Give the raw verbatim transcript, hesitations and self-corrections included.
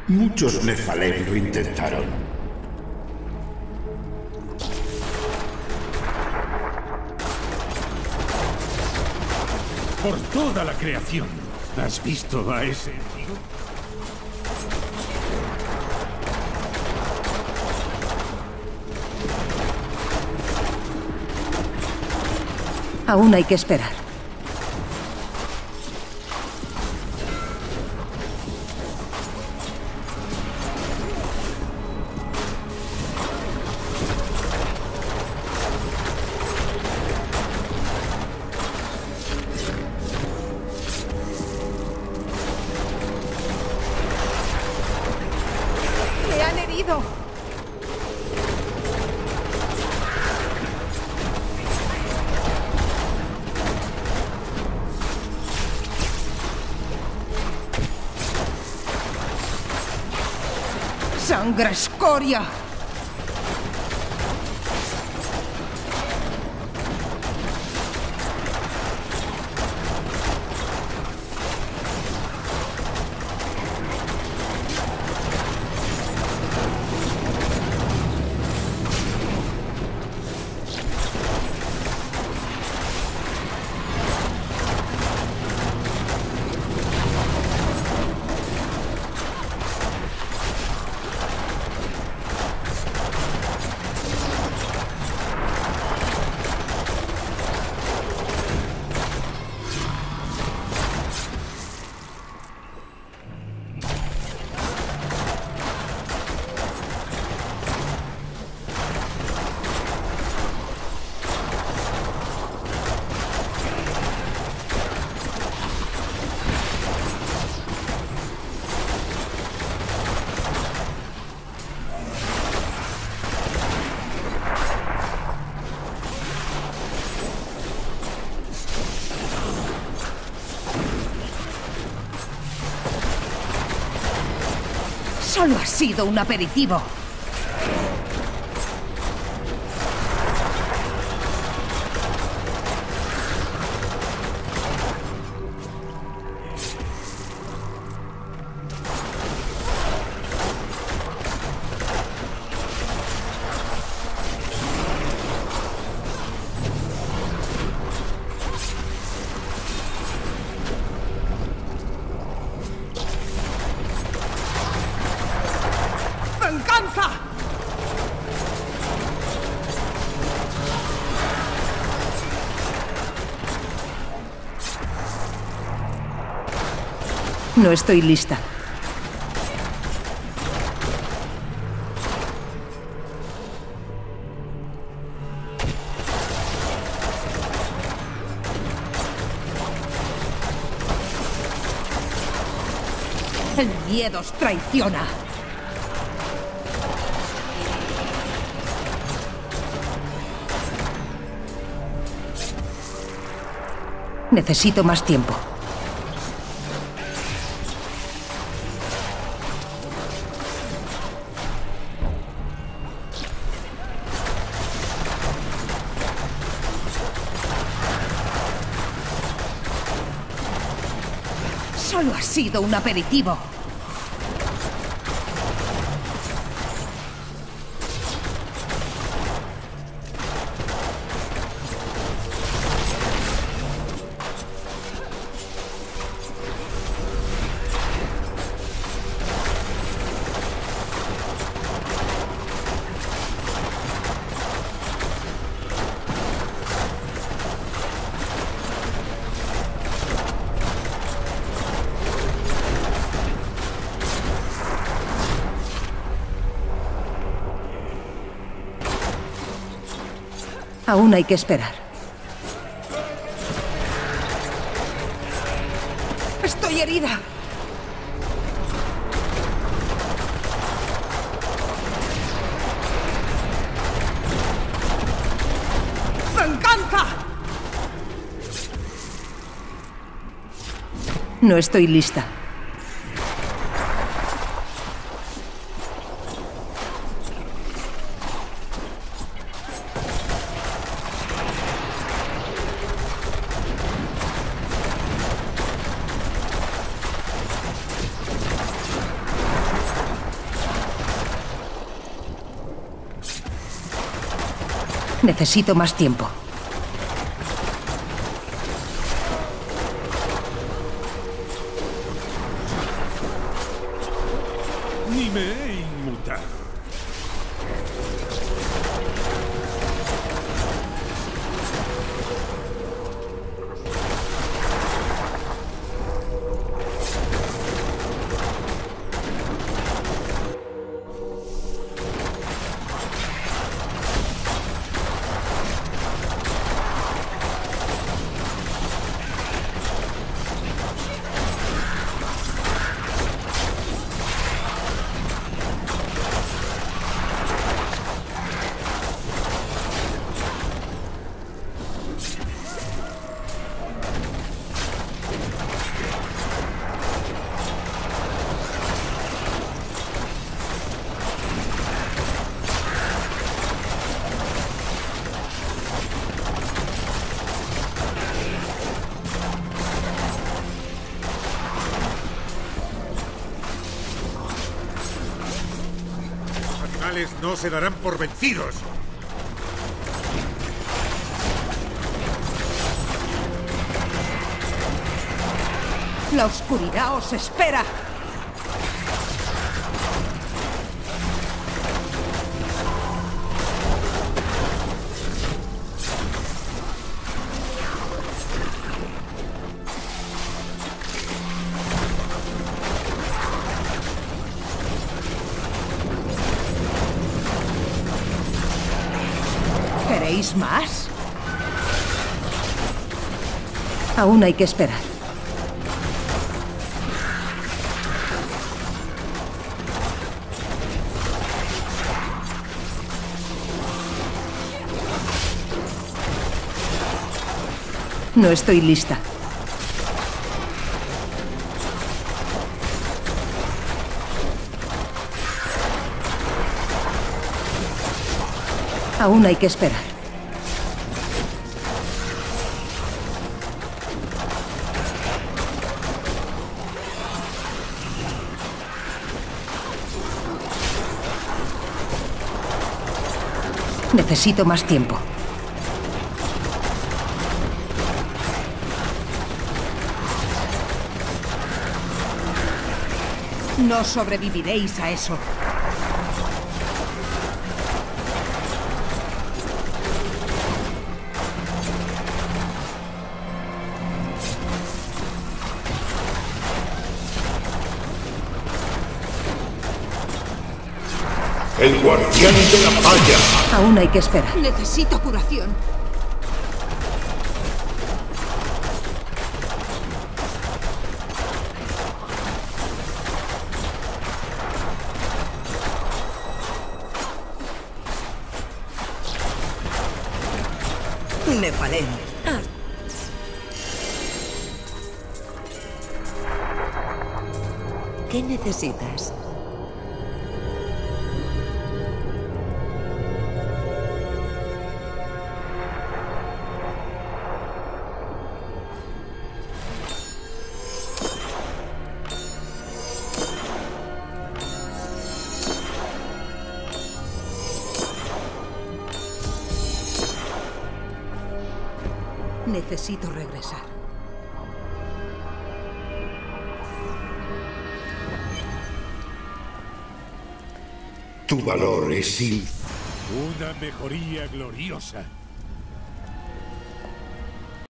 Muchos Nephalem lo intentaron. Por toda la creación. ¿Has visto a ese enemigo? Aún hay que esperar. ¡Le han herido! ¡Sangre escoria! Solo ha sido un aperitivo. ¡Venganza! No estoy lista. El miedo os traiciona. Necesito más tiempo. Solo ha sido un aperitivo. Aún hay que esperar. Estoy herida. ¡Venganza! No estoy lista. Necesito más tiempo. Ni me he inmutado. No se darán por vencidos. La oscuridad os espera. ¿Queréis más? Aún hay que esperar. No estoy lista. Aún hay que esperar. Necesito más tiempo. No sobreviviréis a eso. El guardián de la falla. Aún hay que esperar. Necesito curación. Nefalén. Ah. ¿Qué necesitas? Necesito regresar. Tu valor es sin... Una mejoría gloriosa.